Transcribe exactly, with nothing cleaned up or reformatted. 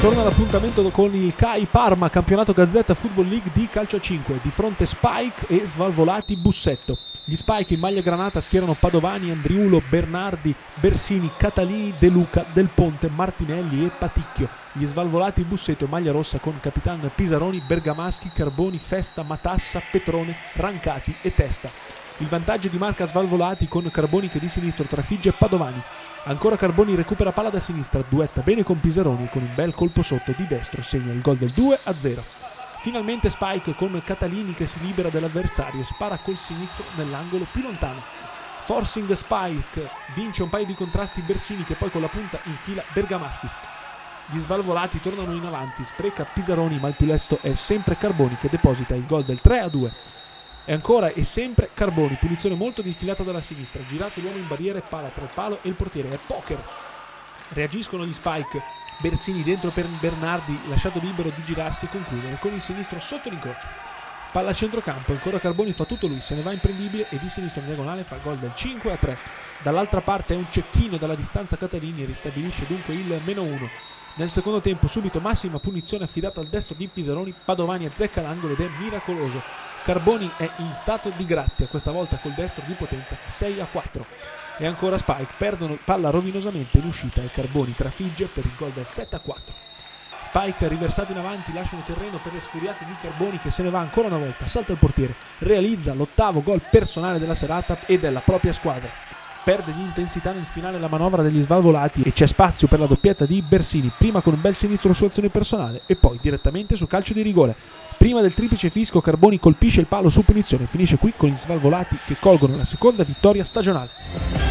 Torna l'appuntamento con il C A I Parma, campionato Gazzetta Football League di calcio a cinque, di fronte Spike e Svalvolati Bussetto. Gli Spike in maglia granata schierano Padovani, Andriulo, Bernardi, Bersini, Catalini, De Luca, Del Ponte, Martinelli e Paticchio. Gli Svalvolati Bussetto in maglia rossa con capitano Pisaroni, Bergamaschi, Carboni, Festa, Matassa, Petrone, Rancati e Testa. Il vantaggio di marca Svalvolati con Carboni che di sinistro trafigge Padovani. Ancora Carboni recupera palla da sinistra, duetta bene con Pisaroni e con un bel colpo sotto di destro segna il gol del due a zero. Finalmente Spike con Catalini che si libera dell'avversario, spara col sinistro nell'angolo più lontano. Forcing Spike, vince un paio di contrasti Bersini che poi con la punta infila Bergamaschi. Gli Svalvolati tornano in avanti, spreca Pisaroni ma il più lesto è sempre Carboni che deposita il gol del tre a due. E ancora e sempre Carboni, punizione molto diffilata dalla sinistra, girato l'uomo in barriera e palla tra il palo e il portiere, è poker. Reagiscono gli Spike, Bersini dentro per Bernardi, lasciato libero di girarsi e concludere con il sinistro sotto l'incrocio. Palla a centrocampo, ancora Carboni fa tutto lui, se ne va imprendibile e di sinistro in diagonale fa il gol del cinque a tre. Dall'altra parte è un cecchino dalla distanza Catalini e ristabilisce dunque il meno uno. Nel secondo tempo subito massima punizione affidata al destro di Pisaroni, Padovani azzecca l'angolo ed è miracoloso. Carboni è in stato di grazia, questa volta col destro di potenza sei a quattro. E ancora Spike, perdono palla rovinosamente in uscita e Carboni trafigge per il gol del sette a quattro. Spike riversati in avanti lasciano terreno per le sfuriate di Carboni che se ne va ancora una volta, salta il portiere, realizza l'ottavo gol personale della serata e della propria squadra. Perde di intensità nel finale la manovra degli Svalvolati e c'è spazio per la doppietta di Bersini, prima con un bel sinistro su azione personale e poi direttamente su calcio di rigore. Prima del triplice fischio Carboni colpisce il palo su punizione e finisce qui con gli Svalvolati che colgono la seconda vittoria stagionale.